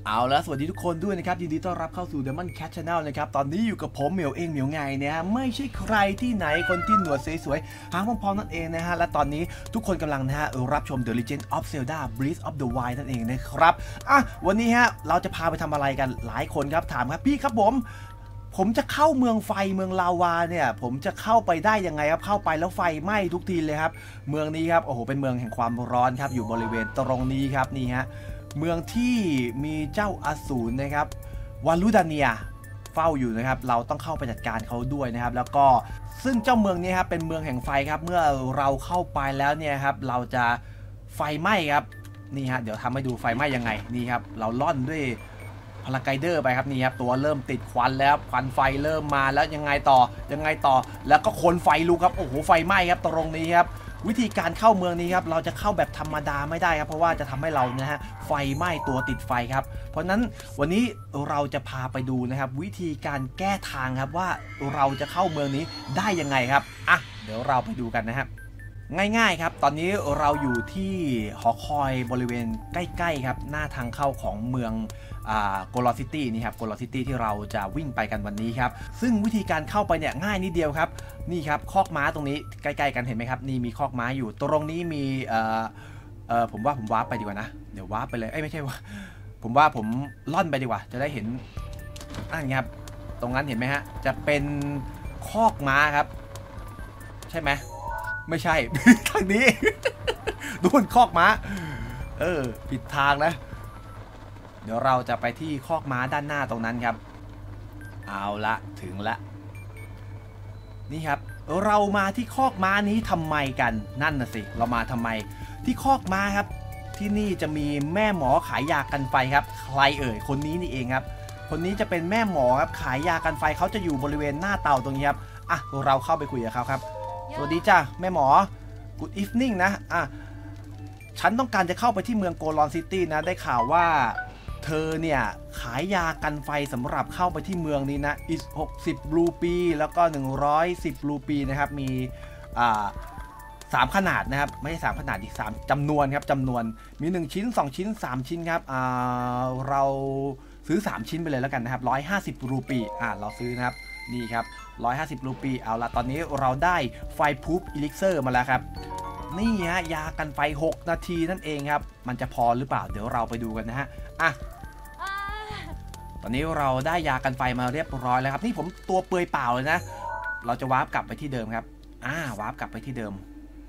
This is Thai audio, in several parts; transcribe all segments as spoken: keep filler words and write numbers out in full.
เอาละสวัสดีทุกคนด้วยนะครับยินดีต้อนรับเข้าสู่ Diamond Cat Channel นะครับตอนนี้อยู่กับผมเหมียวเองเหมียวไงนะฮะไม่ใช่ใครที่ไหนคนที่หนวดสวยๆหางพองๆนั่นเองนะฮะและตอนนี้ทุกคนกำลังนะฮะรับชม The Legend of Zelda Breath of the Wild นั่นเองนะครับอ่ะวันนี้ฮะเราจะพาไปทำอะไรกันหลายคนครับถามครับพี่ครับผมผมจะเข้าเมืองไฟเมืองลาวาเนี่ยผมจะเข้าไปได้ยังไงครับเข้าไปแล้วไฟไหม้ทุกทีเลยครับเมืองนี้ครับโอ้โหเป็นเมืองแห่งความร้อนครับอยู่บริเวณตรงนี้ครับนี่ฮะเมืองที่มีเจ้าอสูรนะครับวาลูดาเนียเฝ้าอยู่นะครับเราต้องเข้าไปจัดการเขาด้วยนะครับแล้วก็ซึ่งเจ้าเมืองนี้ครับเป็นเมืองแห่งไฟครับเมื่อเราเข้าไปแล้วเนี่ยครับเราจะไฟไหม้ครับนี่ฮะเดี๋ยวทำให้ดูไฟไหม้ยังไงนี่ครับเราล่อนด้วยพลาไกเดอร์ไปครับนี่ครับตัวเริ่มติดควันแล้วควันไฟเริ่มมาแล้วยังไงต่อยังไงต่อแล้วก็คนไฟลุกครับโอ้โหไฟไหม้ครับตรงนี้ครับวิธีการเข้าเมืองนี้ครับเราจะเข้าแบบธรรมดาไม่ได้ครับเพราะว่าจะทำให้เรานะฮะไฟไหม้ตัวติดไฟครับเพราะนั้นวันนี้เราจะพาไปดูนะครับวิธีการแก้ทางครับว่าเราจะเข้าเมืองนี้ได้ยังไงครับอ่ะเดี๋ยวเราไปดูกันนะครับง่ายๆครับตอนนี้เราอยู่ที่หอคอยบริเวณใกล้ๆครับหน้าทางเข้าของเมืองโกลอซิตี้นี่ครับโกลอซิตี้ที่เราจะวิ่งไปกันวันนี้ครับซึ่งวิธีการเข้าไปเนี่ยง่ายนิดเดียวครับนี่ครับคอกม้าตรงนี้ใกล้ๆกันเห็นไหมครับนี่มีคอกม้าอยู่ตรงนี้มีเอ่อเอ่อผมว่าผมวาร์ปไปดีกว่านะเดี๋ยววาร์ปไปเลยเอ้ยไม่ใช่ว่าผมว่าผมล่อนไปดีกว่าจะได้เห็นอ่ะครับตรงนั้นเห็นไหมฮะจะเป็นคอกม้าครับใช่ไหมไม่ใช่ ทางนี้ ดูนคอกม้าเออผิดทางนะเดี๋ยวเราจะไปที่คอกม้าด้านหน้าตรงนั้นครับเอาละถึงละนี่ครับเรามาที่คอกม้านี้ทำไมกันนั่นน่ะสิเรามาทำไมที่คอกม้าครับที่นี่จะมีแม่หมอขายยากันไฟครับใครเอ่ยคนนี้นี่เองครับคนนี้จะเป็นแม่หมอครับขายยากันไฟเขาจะอยู่บริเวณหน้าเตาตรงนี้ครับอ่ะเราเข้าไปคุยกับเขาครับสวัสดีจ้าแม่หมอ Good evening นะอ่ะฉันต้องการจะเข้าไปที่เมืองโกลอนซิตี้นะได้ข่าวว่าเธอเนี่ยขายยากันไฟสำหรับเข้าไปที่เมืองนี้นะอีกหกสิบรูปีแล้วก็หนึ่งร้อยสิบรูปีนะครับมีอ่าสามขนาดนะครับไม่ใช่สามขนาดอีกสามจำนวนครับจำนวนมีหนึ่งชิ้นสองชิ้นสามชิ้นครับอ่าเราซื้อสามชิ้นไปเลยแล้วกันนะครับหนึ่งร้อยห้าสิบรูปีอ่าเราซื้อนะครับนี่ครับหนึ่งร้อยห้าสิบรูปีเอาละตอนนี้เราได้ไฟพูฟอิลิกเซอร์มาแล้วครับนี่ฮะยากันไฟหกนาทีนั่นเองครับมันจะพอหรือเปล่าเดี๋ยวเราไปดูกันนะฮะอ่ะตอนนี้เราได้ยากันไฟมาเรียบร้อยแล้วครับนี่ผมตัวเปลือยเปล่าเลยนะเราจะวาร์ปกลับไปที่เดิมครับอ่าวาร์ปกลับไปที่เดิม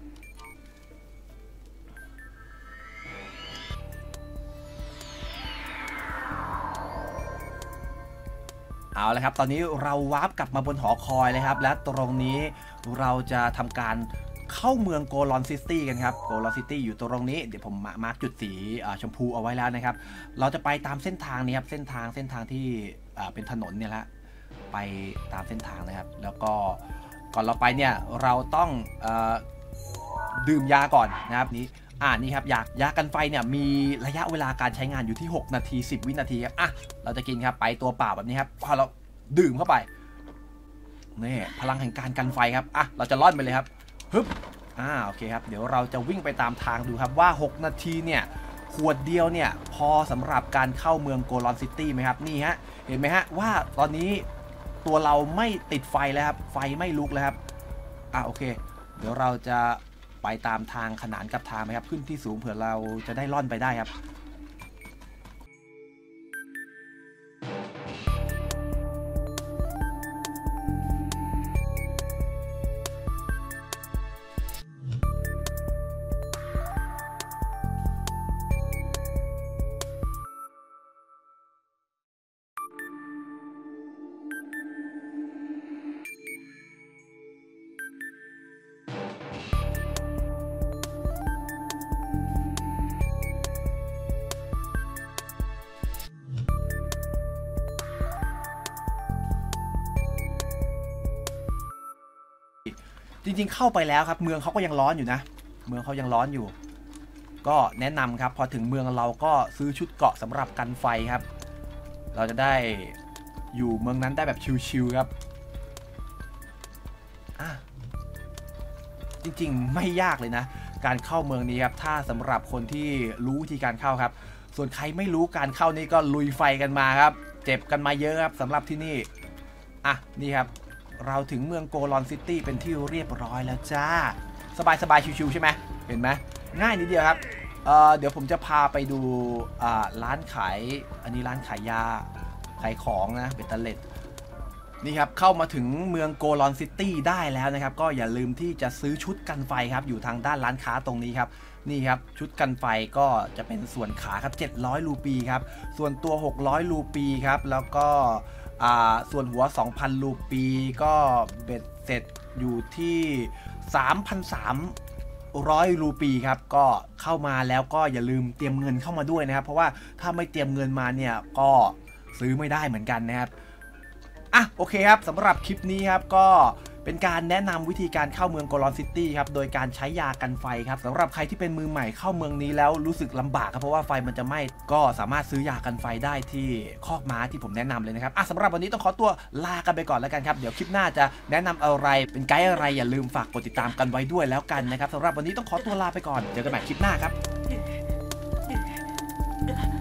เอาละครับตอนนี้เราวาร์ปกลับมาบนหอคอยเลยครับและตรงนี้เราจะทำการเข้าเมืองโกลอนซิตี้กันครับโกลอนซิตี้อยู่ตรงนี้เดี๋ยวผมมาร์กจุดสีชมพูเอาไว้แล้วนะครับเราจะไปตามเส้นทางนี้ครับเส้นทางเส้นทางที่เป็นถนนเนี่ยแหละไปตามเส้นทางนะครับแล้วก็ก่อนเราไปเนี่ยเราต้องดื่มยาก่อนนะครับนี้อ่านี่ครับยายากันไฟเนี่ยมีระยะเวลาการใช้งานอยู่ที่หกนาทีสิบวินาทีครับอ่ะเราจะกินครับไปตัวเปล่าแบบนี้ครับพอเราดื่มเข้าไปนี่พลังแห่งการกันไฟครับอ่ะเราจะล่อนไปเลยครับฮึบอ่าโอเคครับเดี๋ยวเราจะวิ่งไปตามทางดูครับว่าหกนาทีเนี่ยขวดเดียวเนี่ยพอสำหรับการเข้าเมืองโกลอนซิตี้ไหมครับนี่ฮะเห็นไหมฮะว่าตอนนี้ตัวเราไม่ติดไฟแล้วครับไฟไม่ลุกแล้วครับอ่าโอเคเดี๋ยวเราจะไปตามทางขนานกับทางไหมครับขึ้นที่สูงเผื่อเราจะได้ล่อนไปได้ครับจริงๆเข้าไปแล้วครับเมืองเขาก็ยังร้อนอยู่นะเมืองเขายังร้อนอยู่ก็แนะนำครับพอถึงเมืองเราก็ซื้อชุดเกราะสำหรับกันไฟครับเราจะได้อยู่เมืองนั้นได้แบบชิลๆครับอ่ะจริงๆไม่ยากเลยนะการเข้าเมืองนี้ครับถ้าสำหรับคนที่รู้วิธีการเข้าครับส่วนใครไม่รู้การเข้านี่ก็ลุยไฟกันมาครับเจ็บกันมาเยอะครับสำหรับที่นี่อ่ะนี่ครับเราถึงเมืองโกลอนซิตี้เป็นที่เรียบร้อยแล้วจ้าสบายๆชิวๆใช่ไหมเห็นไหมง่ายนิดเดียวครับเอ่อเดี๋ยวผมจะพาไปดูอ่าร้านขายอันนี้ร้านขายยาขายของนะเบตเตอร์เลตนี่ครับเข้ามาถึงเมืองโกลอนซิตี้ได้แล้วนะครับก็อย่าลืมที่จะซื้อชุดกันไฟครับอยู่ทางด้านร้านค้าตรงนี้ครับนี่ครับชุดกันไฟก็จะเป็นส่วนขาครับเจ็ดร้อยรูปีครับส่วนตัวหกร้อยรูปีครับแล้วก็อ่าส่วนหัว สองพัน รูปีก็เบ็ดเสร็จอยู่ที่ สามพันสามร้อย รูปีครับก็เข้ามาแล้วก็อย่าลืมเตรียมเงินเข้ามาด้วยนะครับเพราะว่าถ้าไม่เตรียมเงินมาเนี่ยก็ซื้อไม่ได้เหมือนกันนะครับอ่ะโอเคครับสำหรับคลิปนี้ครับก็เป็นการแนะนำวิธีการเข้าเมืองโกลอนซิตี้ครับโดยการใช้ยากันไฟครับสำหรับใครที่เป็นมือใหม่เข้าเมืองนี้แล้วรู้สึกลำบากครับเพราะว่าไฟมันจะไหม้ก็สามารถซื้อยากันไฟได้ที่คอกม้าที่ผมแนะนำเลยนะครับอ่ะสำหรับวันนี้ต้องขอตัวลากันไปก่อนแล้วกันครับเดี๋ยวคลิปหน้าจะแนะนำอะไรเป็นไกด์อะไรอย่าลืมฝากกดติดตามกันไว้ด้วยแล้วกันนะครับสำหรับวันนี้ต้องขอตัวลาไปก่อนเจอกันใหม่คลิปหน้าครับ